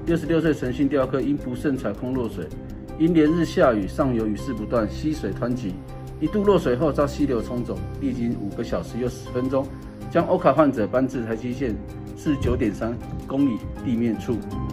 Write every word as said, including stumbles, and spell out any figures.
六十六岁陈姓钓客因不慎踩空落水，因连日下雨，上游雨势不断，溪水湍急，一度落水后遭溪流冲走，历经五个小时又十分钟，将欧卡患者搬至台七线市九点三公里地面处。